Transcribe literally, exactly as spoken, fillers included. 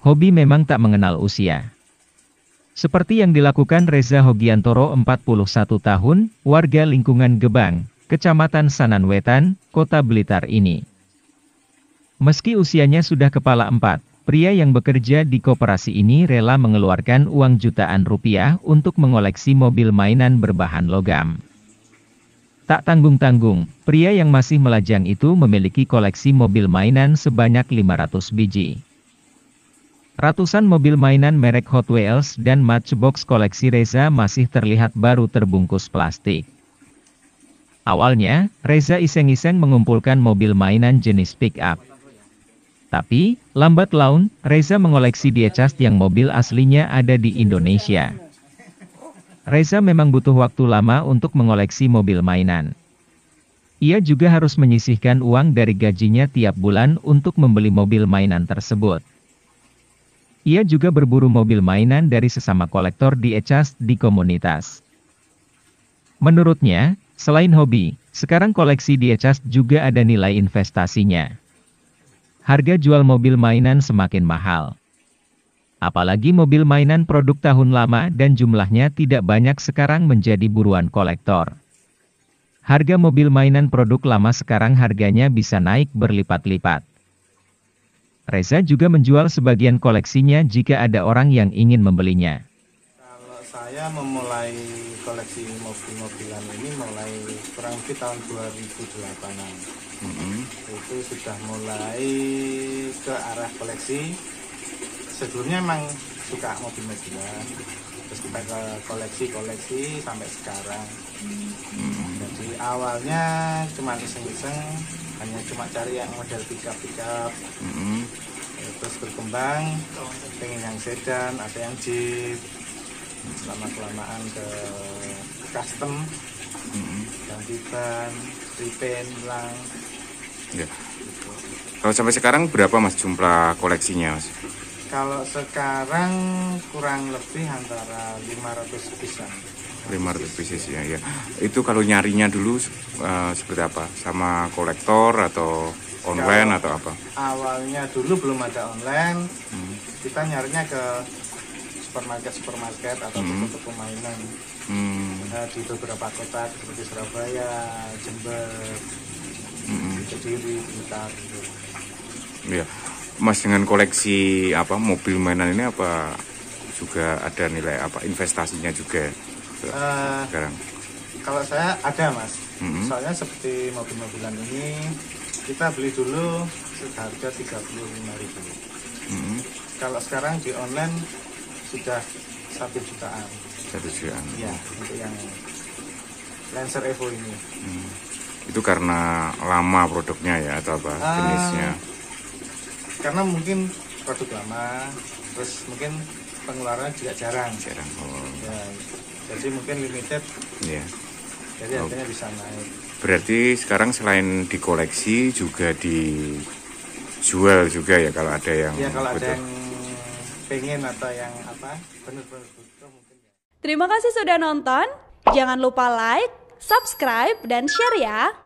Hobi memang tak mengenal usia. Seperti yang dilakukan Reza Hogiantoro empat puluh satu tahun, warga lingkungan Gebang, Kecamatan Sananwetan, Kota Blitar ini. Meski usianya sudah kepala empat, pria yang bekerja di koperasi ini rela mengeluarkan uang jutaan rupiah untuk mengoleksi mobil mainan berbahan logam. Tak tanggung-tanggung, pria yang masih melajang itu memiliki koleksi mobil mainan sebanyak lima ratus biji. Ratusan mobil mainan merek Hot Wheels dan Matchbox koleksi Reza masih terlihat baru terbungkus plastik. Awalnya, Reza iseng-iseng mengumpulkan mobil mainan jenis pick-up. Tapi, lambat laun, Reza mengoleksi diecast yang mobil aslinya ada di Indonesia. Reza memang butuh waktu lama untuk mengoleksi mobil mainan. Ia juga harus menyisihkan uang dari gajinya tiap bulan untuk membeli mobil mainan tersebut. Ia juga berburu mobil mainan dari sesama kolektor diecast di komunitas. Menurutnya, selain hobi, sekarang koleksi diecast juga ada nilai investasinya. Harga jual mobil mainan semakin mahal. Apalagi mobil mainan produk tahun lama dan jumlahnya tidak banyak sekarang menjadi buruan kolektor. Harga mobil mainan produk lama sekarang harganya bisa naik berlipat-lipat. Reza juga menjual sebagian koleksinya jika ada orang yang ingin membelinya. Kalau saya memulai koleksi mobil-mobilan ini mulai kurang lebih tahun dua ribu delapan-an. Mm-hmm. Itu sudah mulai ke arah koleksi. Sebelumnya memang suka mobil-mobilan, terus kita ke koleksi-koleksi sampai sekarang. Mm-hmm. Jadi awalnya cuma iseng-iseng, hanya cuma cari yang model pick-up-pick-up. Mm-hmm. Terus berkembang, pengen yang sedan, ada yang jeep. Lama-kelamaan ke custom, mm-hmm. ganti ban, repaint ulang. Ya. Kalau sampai sekarang berapa mas jumlah koleksinya mas? Kalau sekarang kurang lebih antara lima ratus pieces. lima ratus pieces ya, ya. Itu kalau nyarinya dulu uh, seperti apa? Sama kolektor atau online kalau atau apa? Awalnya dulu belum ada online, hmm. kita nyarinya ke supermarket-supermarket atau hmm. toko-toko mainan. Hmm. Nah, di beberapa kota seperti Surabaya, Jember, hmm. Kediri, Blitar. Gitu. Ya, mas dengan koleksi apa mobil mainan ini apa juga ada nilai apa investasinya juga uh, sekarang? Kalau saya ada mas, hmm. soalnya seperti mobil-mobilan ini kita beli dulu seharga tiga puluh lima ribu. Hmm. Kalau sekarang di online sudah satu jutaan. Satu jutaan. Ya, untuk yang Lancer Evo ini. Hmm. Itu karena lama produknya ya atau apa uh, jenisnya? Karena mungkin produk lama, terus mungkin pengeluarannya juga jarang. Jarang. Oh. Ya, jadi mungkin limited. Iya. Jadi harganya oh. bisa naik. Berarti sekarang selain dikoleksi juga dijual juga ya kalau ada yang. Ya kalau betul. Ada yang pengen atau yang apa benar-benar butuh mungkin ya. Terima kasih sudah nonton. Jangan lupa like, subscribe, dan share ya.